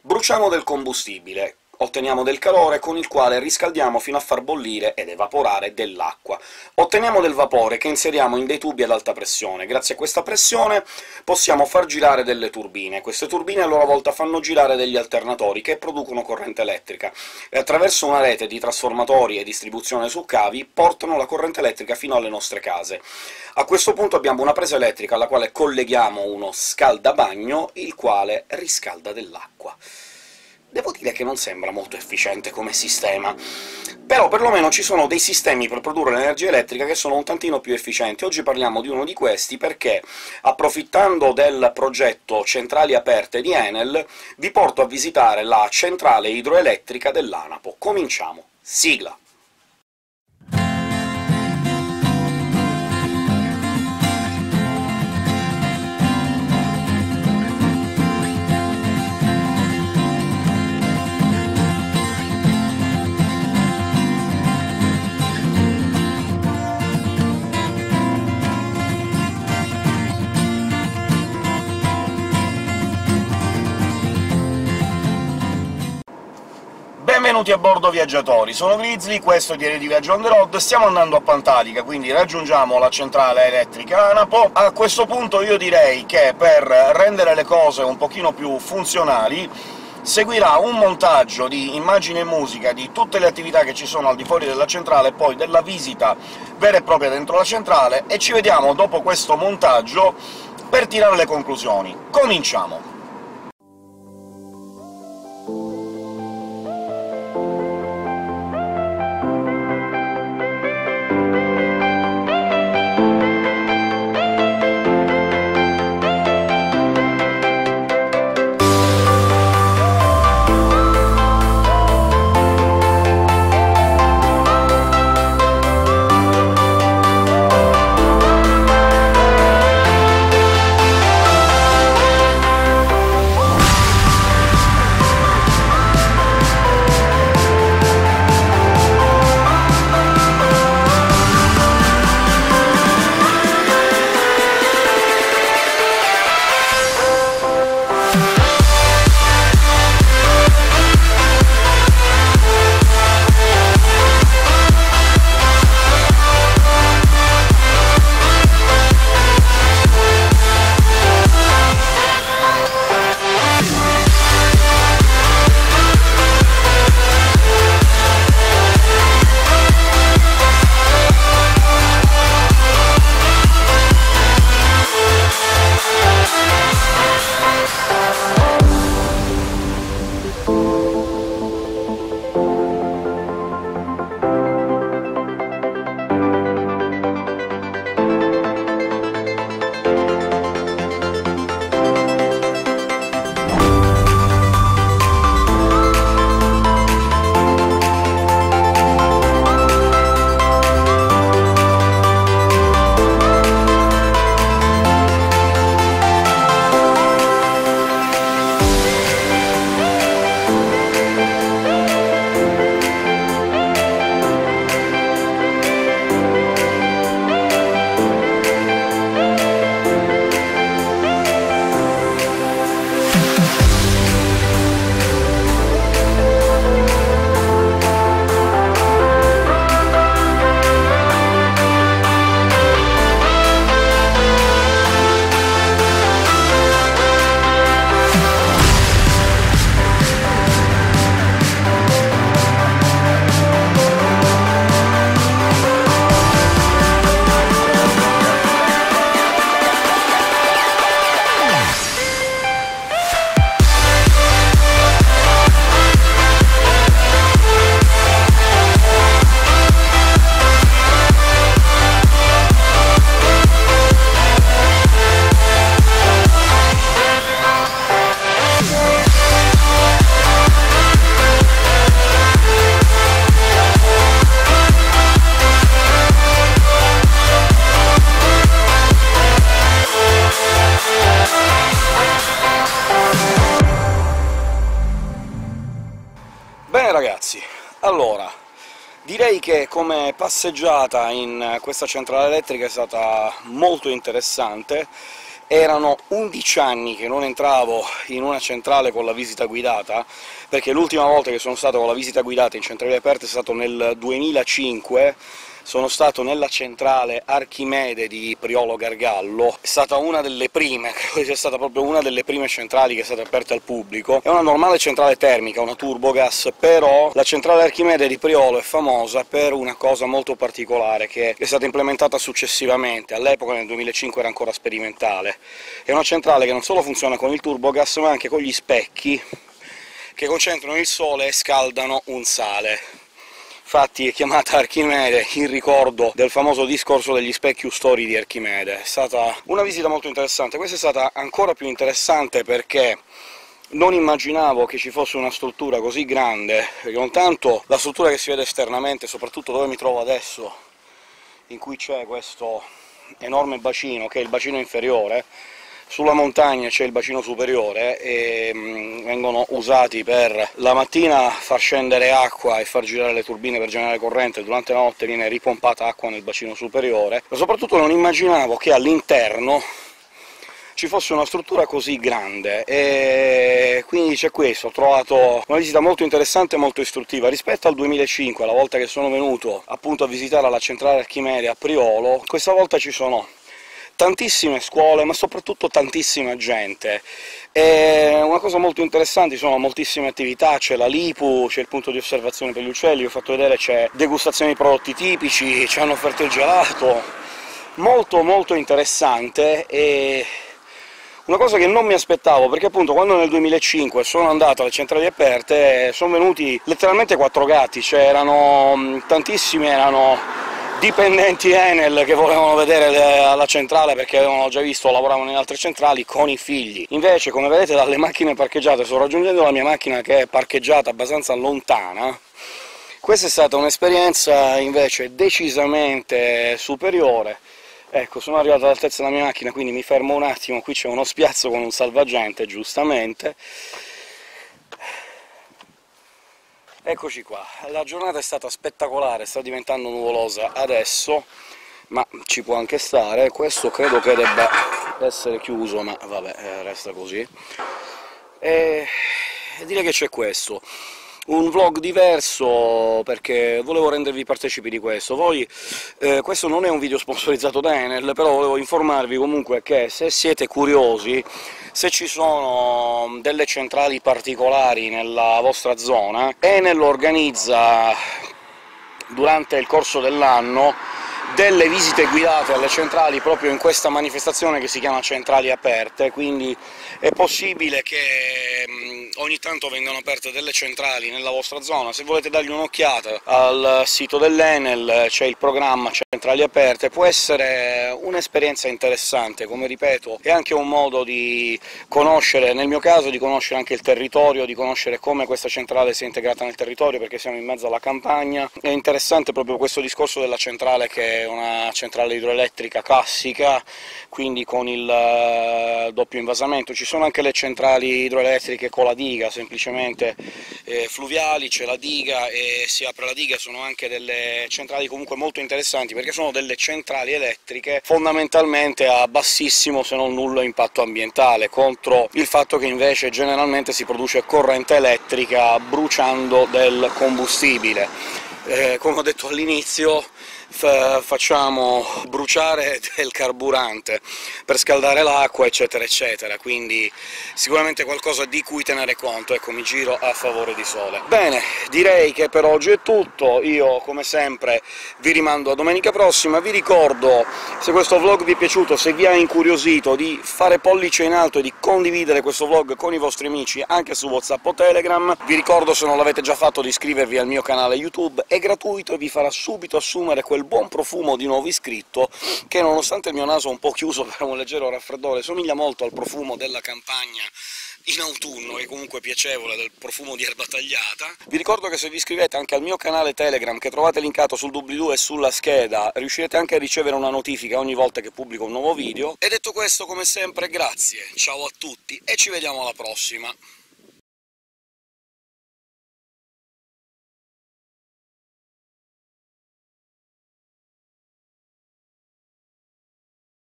Bruciamo del combustibile, otteniamo del calore con il quale riscaldiamo fino a far bollire ed evaporare dell'acqua. Otteniamo del vapore che inseriamo in dei tubi ad alta pressione. Grazie a questa pressione possiamo far girare delle turbine. Queste turbine a loro volta fanno girare degli alternatori che producono corrente elettrica, e attraverso una rete di trasformatori e distribuzione su cavi portano la corrente elettrica fino alle nostre case. A questo punto abbiamo una presa elettrica alla quale colleghiamo uno scaldabagno, il quale riscalda dell'acqua. Devo dire che non sembra molto efficiente come sistema, però perlomeno ci sono dei sistemi per produrre l'energia elettrica che sono un tantino più efficienti. Oggi parliamo di uno di questi perché, approfittando del progetto Centrali Aperte di Enel, vi porto a visitare la centrale idroelettrica dell'Anapo. Cominciamo! Sigla! Benvenuti a bordo, viaggiatori! Sono Grizzly, questo è Diario di Viaggio on the road. Stiamo andando a Pantalica, quindi raggiungiamo la centrale elettrica Anapo. A questo punto io direi che, per rendere le cose un pochino più funzionali, seguirà un montaggio di immagini e musica di tutte le attività che ci sono al di fuori della centrale, e poi della visita vera e propria dentro la centrale, e ci vediamo dopo questo montaggio per tirare le conclusioni. Cominciamo! Bene ragazzi, allora, direi che come passeggiata in questa centrale elettrica è stata molto interessante, Erano 11 anni che non entravo in una centrale con la visita guidata, perché l'ultima volta che sono stato con la visita guidata in centrali aperte è stato nel 2005, sono stato nella centrale Archimede di Priolo Gargallo. È stata una delle prime, credo sia stata proprio una delle prime centrali che è stata aperta al pubblico. È una normale centrale termica, una turbogas, però la centrale Archimede di Priolo è famosa per una cosa molto particolare, che è stata implementata successivamente. All'epoca, nel 2005, era ancora sperimentale. È una centrale che non solo funziona con il turbogas, ma anche con gli specchi che concentrano il sole e scaldano un sale. Infatti è chiamata Archimede in ricordo del famoso discorso degli specchi ustori di Archimede. È stata una visita molto interessante. Questa è stata ancora più interessante perché non immaginavo che ci fosse una struttura così grande, perché non tanto la struttura che si vede esternamente, soprattutto dove mi trovo adesso, in cui c'è questo enorme bacino, che è il bacino inferiore. Sulla montagna c'è il bacino superiore, e vengono usati per la mattina far scendere acqua e far girare le turbine per generare corrente, durante la notte viene ripompata acqua nel bacino superiore, ma soprattutto non immaginavo che all'interno ci fosse una struttura così grande, e quindi c'è questo. Ho trovato una visita molto interessante e molto istruttiva. Rispetto al 2005, la volta che sono venuto appunto a visitare la centrale Archimede a Priolo, questa volta ci sono tantissime scuole, ma soprattutto tantissima gente. E una cosa molto interessante, ci sono moltissime attività, c'è la LIPU, c'è il punto di osservazione per gli uccelli, vi ho fatto vedere, c'è degustazione di prodotti tipici, ci hanno offerto il gelato. Molto molto interessante, e una cosa che non mi aspettavo, perché appunto quando nel 2005 sono andato alle centrali aperte sono venuti letteralmente 4 gatti, cioè erano tantissimi, erano dipendenti Enel che volevano vedere la centrale perché avevano già visto, lavoravano in altre centrali, con i figli. Invece, come vedete dalle macchine parcheggiate, sto raggiungendo la mia macchina che è parcheggiata abbastanza lontana. Questa è stata un'esperienza invece decisamente superiore. Ecco, sono arrivato all'altezza della mia macchina, quindi mi fermo un attimo, qui c'è uno spiazzo con un salvagente, giustamente. Eccoci qua, la giornata è stata spettacolare, sta diventando nuvolosa adesso, ma ci può anche stare. Questo credo che debba essere chiuso, ma vabbè, resta così. E direi che c'è questo. Un vlog diverso, perché volevo rendervi partecipi di questo. Voi, questo non è un video sponsorizzato da Enel, però volevo informarvi comunque che, se siete curiosi, se ci sono delle centrali particolari nella vostra zona, Enel organizza durante il corso dell'anno delle visite guidate alle centrali proprio in questa manifestazione che si chiama Centrali Aperte, quindi è possibile che ogni tanto vengano aperte delle centrali nella vostra zona. Se volete dargli un'occhiata al sito dell'Enel c'è il programma Centrali Aperte, può essere un'esperienza interessante. Come ripeto, è anche un modo di conoscere, nel mio caso, di conoscere anche il territorio, di conoscere come questa centrale si è integrata nel territorio, perché siamo in mezzo alla campagna. È interessante proprio questo discorso della centrale, che è una centrale idroelettrica classica, quindi con il doppio invasamento. Ci sono anche le centrali idroelettriche con la diga, semplicemente fluviali, c'è la diga e si apre la diga. Sono anche delle centrali comunque molto interessanti, perché sono delle centrali elettriche fondamentalmente a bassissimo se non nullo impatto ambientale, contro il fatto che invece generalmente si produce corrente elettrica bruciando del combustibile. Come ho detto all'inizio, facciamo bruciare del carburante per scaldare l'acqua, eccetera eccetera, quindi sicuramente qualcosa di cui tenere conto. Ecco, mi giro a favore di sole. Bene, direi che per oggi è tutto. Io, come sempre, vi rimando a domenica prossima. Vi ricordo, se questo vlog vi è piaciuto, se vi ha incuriosito, di fare pollice in alto e di condividere questo vlog con i vostri amici anche su WhatsApp o Telegram. Vi ricordo, se non l'avete già fatto, di iscrivervi al mio canale YouTube, è gratuito e vi farà subito assumere quel buon profumo di nuovo iscritto, che nonostante il mio naso un po' chiuso per un leggero raffreddore, somiglia molto al profumo della campagna in autunno, che comunque è piacevole, del profumo di erba tagliata. Vi ricordo che se vi iscrivete anche al mio canale Telegram, che trovate linkato sul doobly-doo e sulla scheda, riuscirete anche a ricevere una notifica ogni volta che pubblico un nuovo video. E detto questo, come sempre, grazie, ciao a tutti e ci vediamo alla prossima!